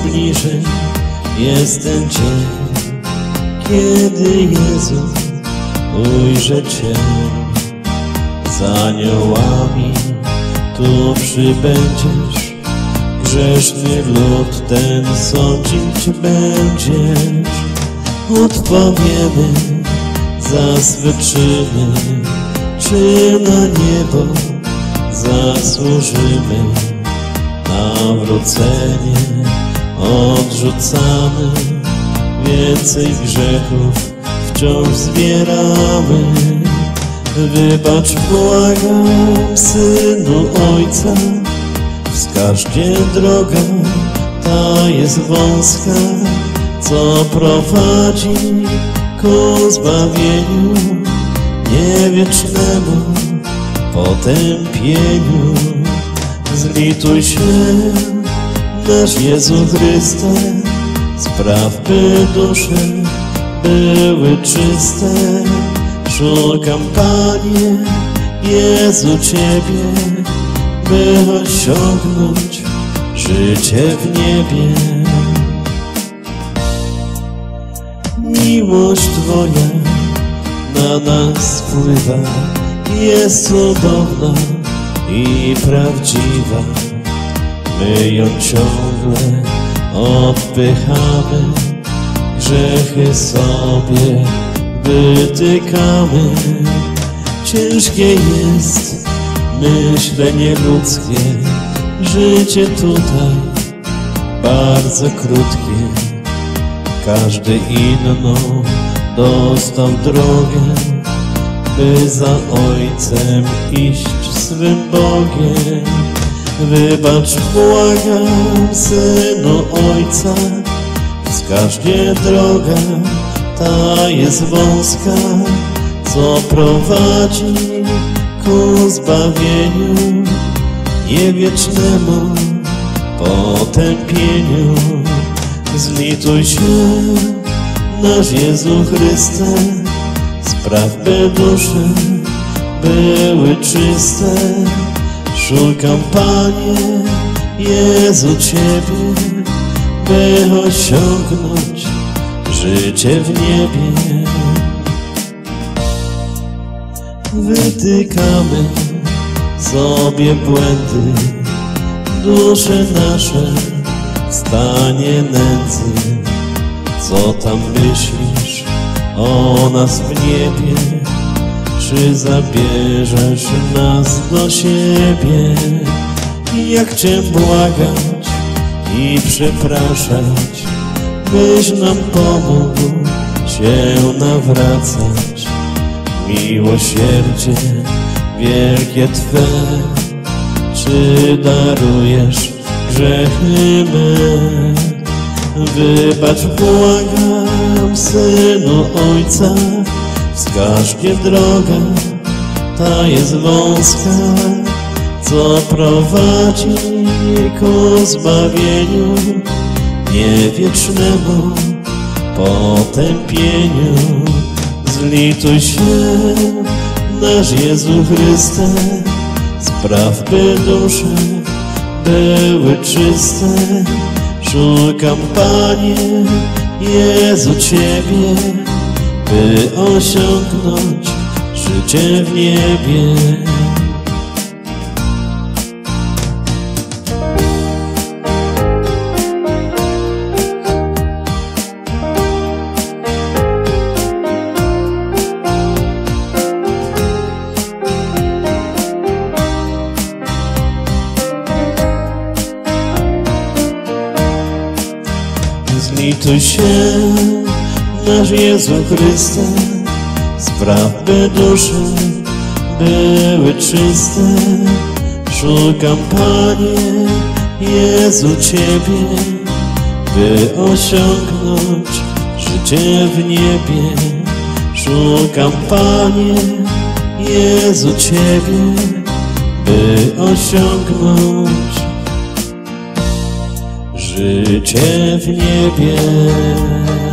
bliżej jest ten dzień, kiedy Jezu ujrzę Cię. Z aniołami tu przybędziesz, grzeszny lud ten sądzić będziesz. Odpowiemy za swe czyny, czy na niebo zasłużymy. Nawrócenie odrzucamy, więcej grzechów wciąż zbieramy. Wybacz, błagam, Synu Ojca, wskaż, gdzie droga ta jest wąska, co prowadzi ku zbawieniu niewiecznemu potępieniu. Zlituj się, nasz Jezu Chryste, spraw, by dusze były czyste. Szukam, Panie Jezu, Ciebie, by osiągnąć życie w niebie. Miłość Twoja na nas spływa, jest cudowna i prawdziwa. My ją ciągle odpychamy, grzechy sobie wytykamy. Ciężkie jest myślenie ludzkie, życie tutaj bardzo krótkie. Każdy inną dostał drogę, by za Ojcem iść swym Bogiem. Wybacz, błagam, Synu Ojca, wskaż, gdzie droga ta jest wąska, co prowadzi ku zbawieniu niewiecznemu potępieniu. Zlituj się, nasz Jezu Chryste, spraw, by dusze były czyste. Szukam, Panie Jezu, Ciebie, by osiągnąć życie w niebie. Wytykamy sobie błędy, dusze nasze w stanie nędzy. Co tam myślisz o nas w niebie? Czy zabierzesz nas do siebie? Jak Cię błagać i przepraszać, byś nam pomógł się nawracać. Miłosierdzie wielkie Twe, czy darujesz grzechy me? Wybacz, błagam, Synu Ojca, wskaż, gdzie droga ta jest wąska, co prowadzi ku zbawieniu niewiecznemu potępieniu. Zlituj się, nasz Jezu Chryste, spraw, by dusze były czyste. Szukam, Panie Jezu, Ciebie, by osiągnąć życie w niebie. Zlituj się, nasz Jezu Chryste, spraw, by dusze były czyste. Szukam, Panie Jezu, Ciebie, by osiągnąć życie w niebie. Szukam, Panie Jezu, Ciebie, by osiągnąć życie w niebie.